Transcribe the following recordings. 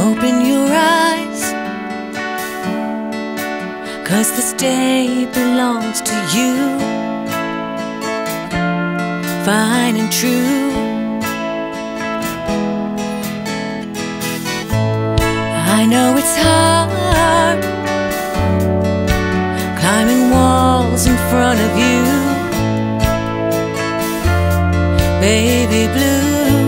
open your eyes, 'cause this day belongs to you, fine and true. I know it's hard climbing walls in front of you, baby blue.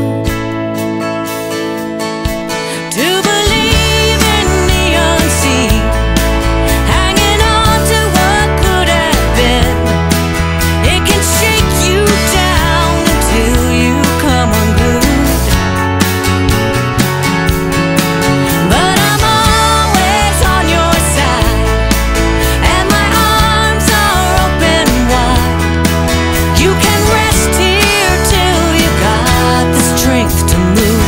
To believe in the unseen, hanging on to what could have been, it can shake you down until you come unglued. But I'm always on your side, and my arms are open wide. You can rest here till you got the strength to move.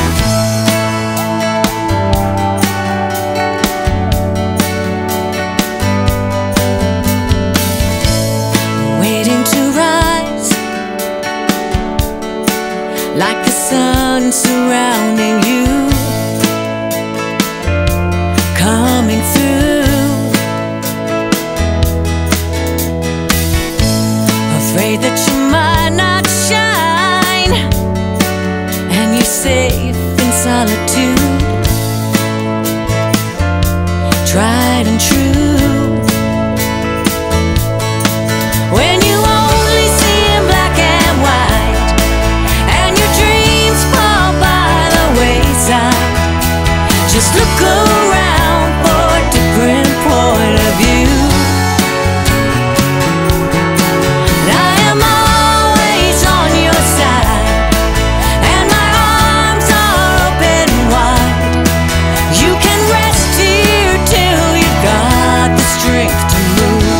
Waiting to rise, like the sun surrounding you, coming through. Afraid that you might not shine, and you're safe in solitude, tried and true. When you only see in black and white, and your dreams fall by the wayside, just look around for a different point of view. And I am always on your side, and my arms are open wide. You can rest here till you got the strength to move.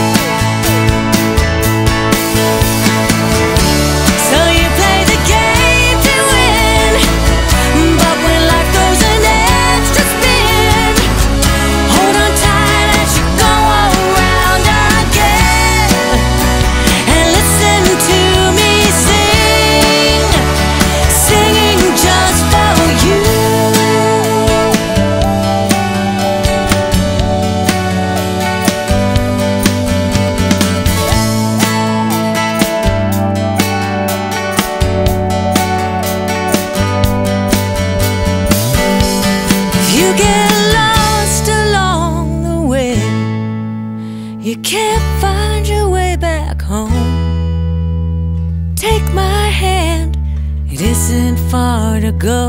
So you play the game to win, but when life throws an extra spin, hold on tight as you go around again, and listen to me sing, singing just for you. If you get lost along the way, you can't find your way back home, take my hand, it isn't far to go.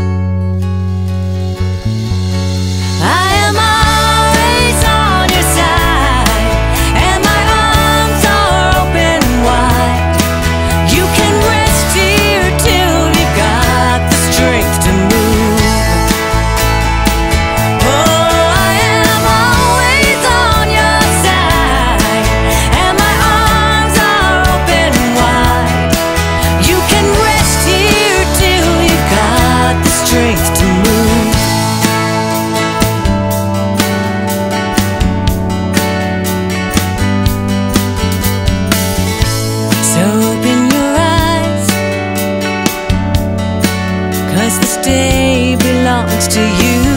I am always on your side, and my arms are open wide. You can rest here till you got the strength to move. Oh, I am always on your side, and my arms are open wide. You can rest here till you got the strength to move. So open your eyes, 'cause this day belongs to you,